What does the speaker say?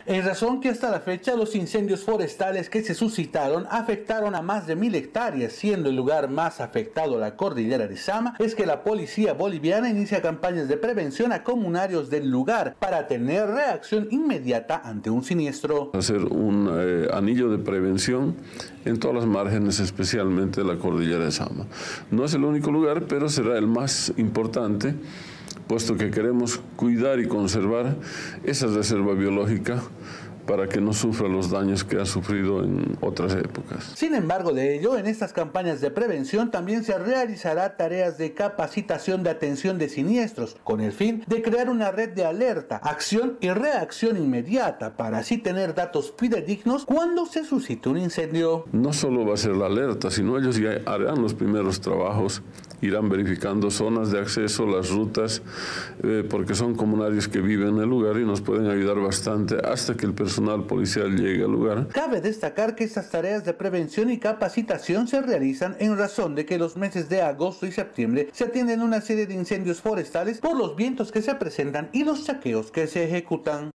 en razón que hasta la fecha los incendios forestales que se suscitaron afectaron a más de 1000 hectáreas, siendo el lugar más afectado, la cordillera de Sama. Es que la policía boliviana inicia campañas de prevención a comunarios del lugar para tener reacción inmediata ante un siniestro. Hacer un anillo de prevención en todas las márgenes, especialmente de la cordillera de Sama. No es el único lugar, pero será el más importante, puesto que queremos cuidar y conservar esa reserva biológica para que no sufra los daños que ha sufrido en otras épocas. Sin embargo de ello, en estas campañas de prevención también se realizará tareas de capacitación de atención de siniestros, con el fin de crear una red de alerta, acción y reacción inmediata, para así tener datos fidedignos cuando se suscite un incendio. No solo va a ser la alerta, sino ellos ya harán los primeros trabajos, irán verificando zonas de acceso, las rutas, porque son comunarios que viven en el lugar y nos pueden ayudar bastante hasta que el personal policial llegue al lugar. Cabe destacar que estas tareas de prevención y capacitación se realizan en razón de que los meses de agosto y septiembre se atienden una serie de incendios forestales por los vientos que se presentan y los saqueos que se ejecutan.